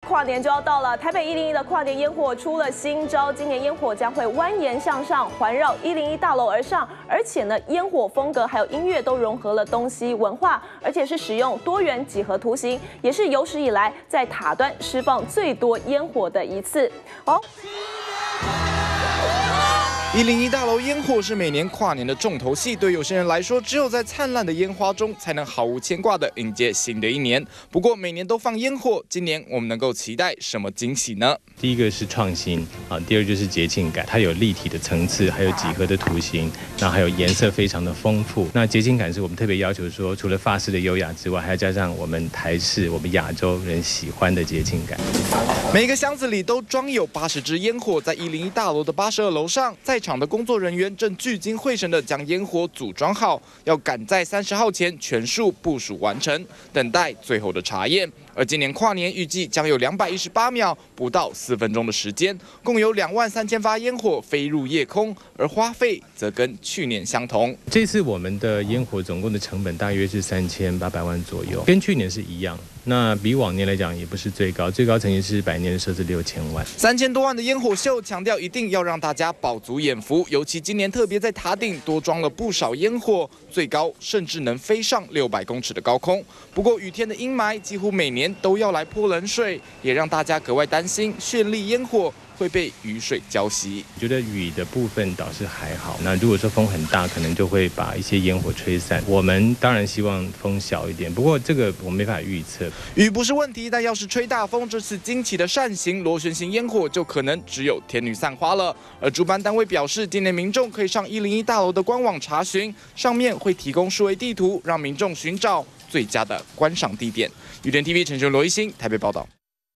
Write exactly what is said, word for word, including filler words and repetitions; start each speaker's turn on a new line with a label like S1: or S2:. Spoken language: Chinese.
S1: 跨年就要到了，台北一零一的跨年烟火出了新招，今年烟火将会蜿蜒向上，环绕一零一大楼而上，而且呢，烟火风格还有音乐都融合了东西文化，而且是使用多元几何图形，也是有史以来在塔端释放最多烟火的一次。哦。
S2: 一零一大楼烟火是每年跨年的重头戏，对有些人来说，只有在灿烂的烟花中，才能毫无牵挂的迎接新的一年。不过每年都放烟火，今年我们能够期待什么惊喜呢？
S3: 第一个是创新啊，第二就是节庆感，它有立体的层次，还有几何的图形，那还有颜色非常的丰富。那节庆感是我们特别要求说，除了法式的优雅之外，还要加上我们台式、我们亚洲人喜欢的节庆感。
S2: 每个箱子里都装有八十支烟火，在一零一大楼的八十二楼上，在场的工作人员正聚精会神地将烟火组装好，要赶在三十号前全数部署完成，等待最后的查验。而今年跨年预计将有两百一十八秒，不到四分钟的时间，共有两万三千发烟火飞入夜空，而花费则跟去年相同。
S3: 这次我们的烟火总共的成本大约是三千八百万左右，跟去年是一样。 那比往年来讲也不是最高，最高曾经是百年的时候是六千万，
S2: 三千多万的烟火秀，强调一定要让大家饱足眼福。尤其今年特别在塔顶多装了不少烟火，最高甚至能飞上六百公尺的高空。不过雨天的阴霾几乎每年都要来泼冷水，也让大家格外担心绚丽烟火 会被雨水浇熄。
S3: 觉得雨的部分倒是还好。那如果说风很大，可能就会把一些烟火吹散。我们当然希望风小一点，不过这个我没法预测。
S2: 雨不是问题，但要是吹大风，这次惊奇的扇形螺旋形烟火就可能只有天女散花了。而主办单位表示，今年民众可以上一零一大楼的官网查询，上面会提供数位地图，让民众寻找最佳的观赏地点。雨点 T V 陈雄、罗一兴台北报道。